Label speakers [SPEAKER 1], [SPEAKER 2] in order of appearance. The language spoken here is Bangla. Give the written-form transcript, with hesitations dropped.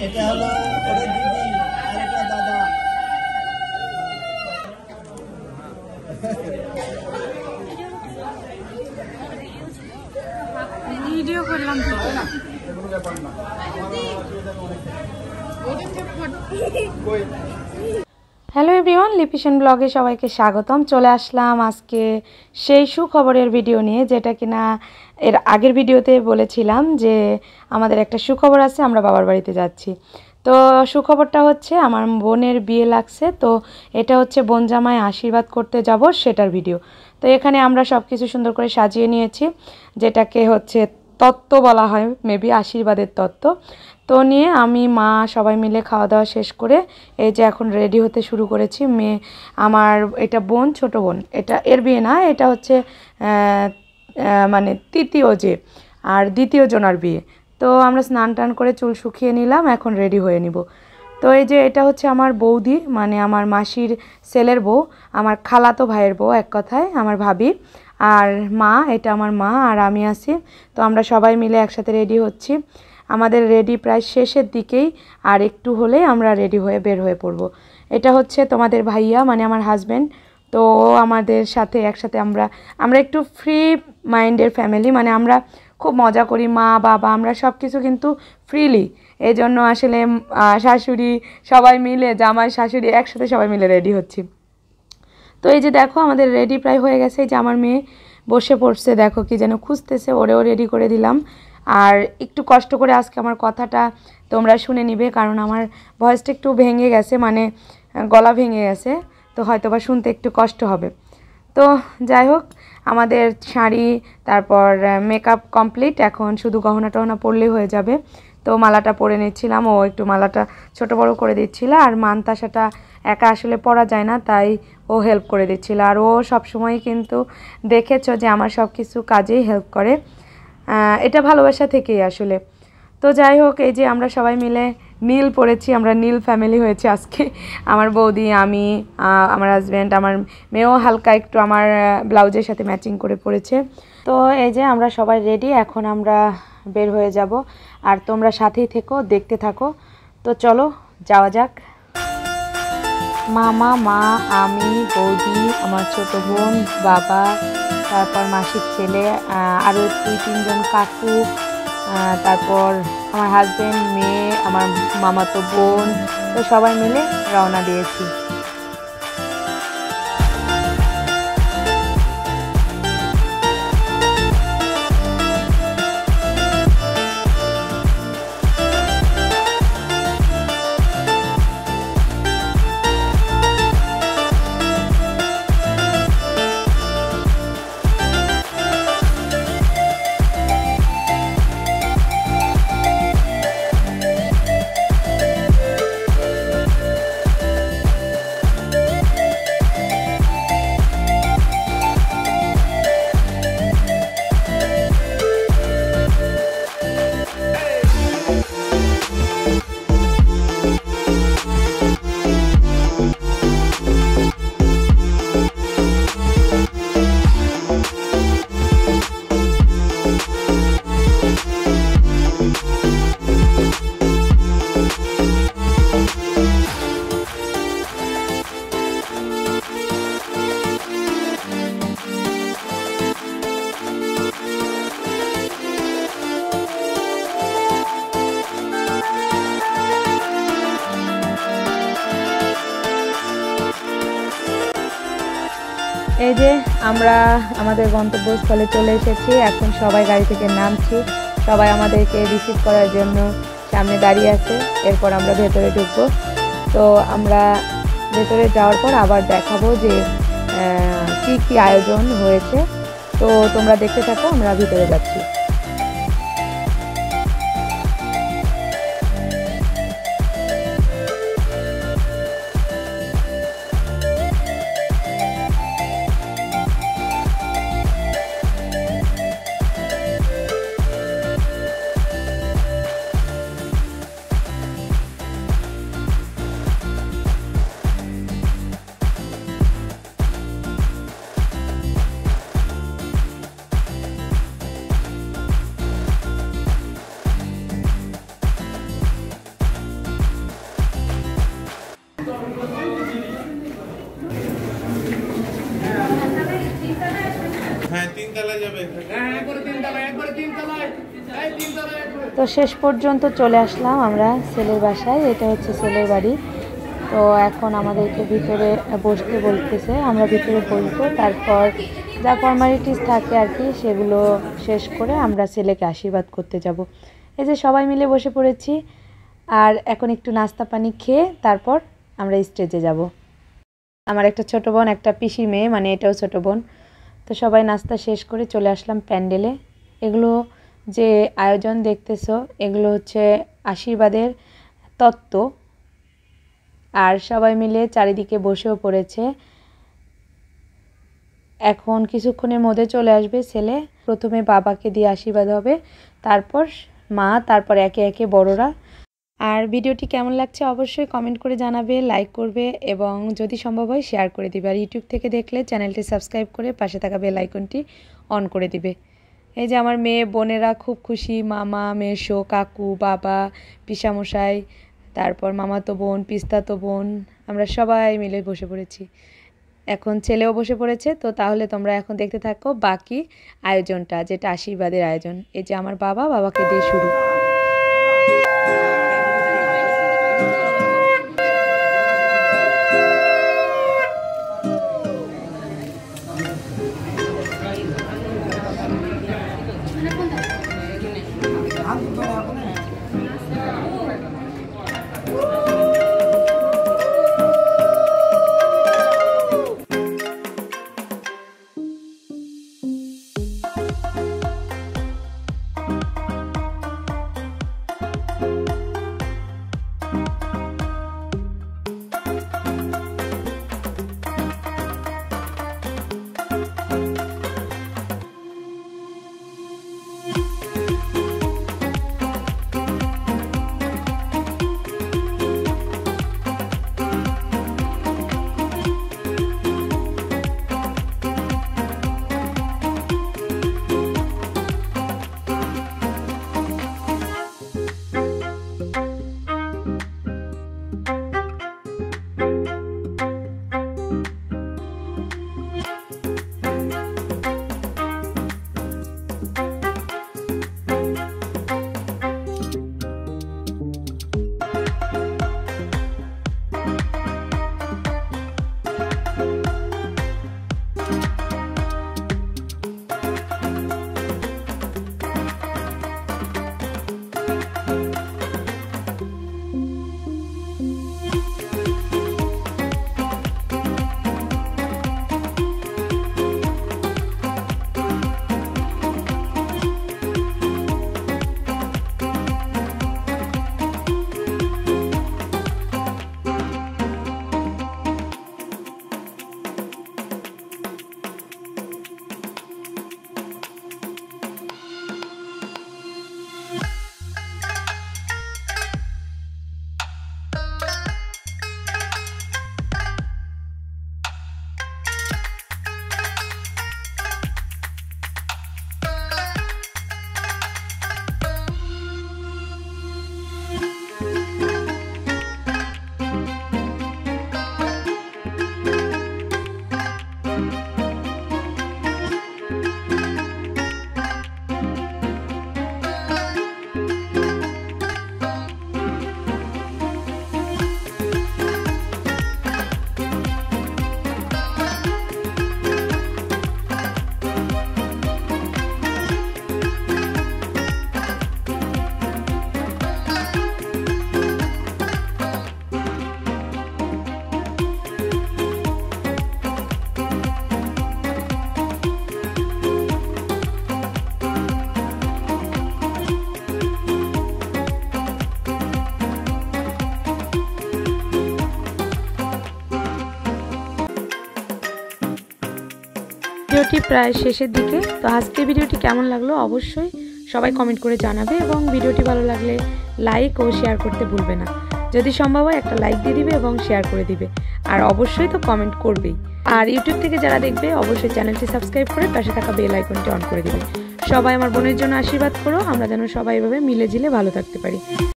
[SPEAKER 1] এটা হলো ওদের দিদি আর এটা দাদা।
[SPEAKER 2] ভিডিও করলাম তো। হ্যালো এভরিওয়ান, লিপিশন ব্লগে সবাইকে স্বাগতম। চলে আসলাম আজকে সেই সুখবরের ভিডিও নিয়ে, যেটা কিনা এর আগের ভিডিওতে বলেছিলাম যে আমাদের একটা সুখবর আছে, আমরা বাবার বাড়িতে যাচ্ছি। তো সুখবরটা হচ্ছে আমার বোনের বিয়ে লাগছে, তো এটা হচ্ছে বোন জামাই আশীর্বাদ করতে যাব সেটার ভিডিও। তো এখানে আমরা সব কিছু সুন্দর করে সাজিয়ে নিয়েছি, যেটাকে হচ্ছে তত্ত্ব বলা হয়, মেবি আশীর্বাদের তত্ত্ব। তো নিয়ে আমি মা সবাই মিলে খাওয়া দাওয়া শেষ করে এই যে এখন রেডি হতে শুরু করেছি। মেয়ে আমার, এটা বোন, ছোট বোন, এটা এর বিয়ে না, এটা হচ্ছে মানে তৃতীয় যে আর দ্বিতীয় জনার বিয়ে। তো আমরা স্নান টান করে চুল শুকিয়ে নিলাম, এখন রেডি হয়ে নিব। তো এই যে এটা হচ্ছে আমার বৌদি, মানে আমার মাসির ছেলের বউ, আমার খালাতো ভাইয়ের বউ, এক কথায় আমার ভাবি। আর মা, এটা আমার মা, আর আমি আছি। তো আমরা সবাই মিলে একসাথে রেডি হচ্ছি। আমাদের রেডি প্রায় শেষের দিকেই, আর একটু হলে আমরা রেডি হয়ে বের হয়ে পড়ব। এটা হচ্ছে তোমাদের ভাইয়া, মানে আমার হাজব্যান্ড। তো আমাদের সাথে একসাথে আমরা একটু ফ্রি মাইন্ডের ফ্যামিলি, মানে আমরা খুব মজা করি, মা বাবা আমরা সব কিছু কিন্তু ফ্রিলি। এই জন্য আসলে শাশুড়ি সবাই মিলে, জামাই শাশুড়ি একসাথে সবাই মিলে রেডি হচ্ছি। তো এই যে দেখো আমাদের রেডি প্রায় হয়ে গেছে। এই যে আমার মেয়ে বসে পড়ছে, দেখো কি যেন খুঁজতেছে, ওরেও রেডি করে দিলাম। আর একটু কষ্ট করে আজকে আমার কথাটা তোমরা শুনে নিবে, কারণ আমার ভয়েসটা একটু ভেঙে গেছে, মানে গলা ভেঙে গেছে, তো হয়তো বা শুনতে একটু কষ্ট হবে। তো যাই হোক, আমাদের শাড়ি তারপর মেকআপ কমপ্লিট, এখন শুধু গহনা টহনা পরলেই হয়ে যাবে। তো মালাটা পরে নিচ্ছিলাম, ও একটু মালাটা ছোট বড় করে দিচ্ছিল, আর মানতাসাটা একা আসলে পরা যায় না, তাই ও হেল্প করে দিচ্ছিল। আর ও সবসময় কিন্তু দেখেছো যে আমার সব কিছু কাজেই হেল্প করে, এটা ভালোবাসা থেকেই আসলে। তো যাই হোক, এই যে আমরা সবাই মিলে নীল পরেছি, আমরা নীল ফ্যামিলি হয়েছে আজকে। আমার বৌদি, আমি, আমার হাজব্যান্ড, আমার মেয়েও হালকা একটু আমার ব্লাউজের সাথে ম্যাচিং করে পরেছে। তো এই যে আমরা সবাই রেডি, এখন আমরা বের হয়ে যাব, আর তোমরা সাথেই থেকো, দেখতে থাকো। তো চলো যাওয়া যাক। মামা, মা, আমি, বৌদি, আমার ছোট বোন, বাবা, তারপর মাসির ছেলে, আরও 2-3 জন কাকু, তারপর আমার হাজব্যান্ড, মেয়ে, আমার মামাতো বোন, তো সবাই মিলে রওনা দিয়েছি। এই যে আমরা আমাদের গন্তব্যস্থলে চলে এসেছি, এখন সবাই গাড়ি থেকে নামছি, সবাই আমাদেরকে রিসিভ করার জন্য সামনে দাঁড়িয়ে আছে। এরপর আমরা ভেতরে ঢুকবো। তো আমরা ভেতরে যাওয়ার পর আবার দেখাবো যে কি কি আয়োজন হয়েছে। তো তোমরা দেখতে থাকো, আমরা ভিতরে যাচ্ছি। তো শেষ পর্যন্ত চলে আসলাম আমরা ছেলের বাসায়। এটা হচ্ছে ছেলের বাড়ি। তো এখন আমাদেরকে ভিতরে বসতে বলতেছে, আমরা ভিতরে বসবো। তারপর যা ফর্মালিটিস থাকে আর কি সেগুলো শেষ করে আমরা ছেলেকে আশীর্বাদ করতে যাব। এই যে সবাই মিলে বসে পড়েছি, আর এখন একটু নাস্তা পানি খেয়ে তারপর আমরা স্টেজে যাব। আমার একটা ছোট বোন, একটা পিসি মেয়ে, মানে এটাও ছোট বোন। তো সবাই নাস্তা শেষ করে চলে আসলাম প্যান্ডেলে। এগুলো যে আয়োজন দেখতেছো এগুলো হচ্ছে আশীর্বাদের তত্ত্ব। আর সবাই মিলে চারিদিকে বসেও পড়েছে। এখন কিছুক্ষণের মধ্যে চলে আসবে ছেলে। প্রথমে বাবাকে দিয়ে আশীর্বাদ হবে, তারপর মা, তারপর একে একে বড়রা। আর ভিডিওটি কেমন লাগছে অবশ্যই কমেন্ট করে জানাবে, লাইক করবে এবং যদি সম্ভব হয় শেয়ার করে দিবে। আর ইউটিউব থেকে দেখলে চ্যানেলটি সাবস্ক্রাইব করে পাশে থাকা বেল আইকনটি অন করে দিবে। এই যে আমার মেয়ে বোনেরা খুব খুশি, মামা, মেসো, কাকু, বাবা, পিসামশাই, তারপর মামাতো বোন, পিস্তাতো বোন, আমরা সবাই মিলে বসে পড়েছি। এখন ছেলেও বসে পড়েছে। তো তাহলে তোমরা এখন দেখতে থাকো বাকি আয়োজনটা, যেটা আশীর্বাদের আয়োজন। এই যে আমার বাবাকে দিয়ে শুরু। ভিডিওটি প্রায় শেষের দিকে। তো আজকের ভিডিওটি কেমন লাগলো অবশ্যই সবাই কমেন্ট করে জানাবে এবং ভিডিওটি ভালো লাগলে লাইক ও শেয়ার করতে ভুলবে না। যদি সম্ভব হয় একটা লাইক দিয়ে দিবে এবং শেয়ার করে দিবে, আর অবশ্যই তো কমেন্ট করবেই। আর ইউটিউব থেকে যারা দেখবে অবশ্যই চ্যানেলটি সাবস্ক্রাইব করে পাশে থাকা বেল আইকনটি অন করে দিবে। সবাই আমার বোনের জন্য আশীর্বাদ করো, আমরা যেন সবাই এভাবে মিলে ঝিলে ভালো থাকতে পারি।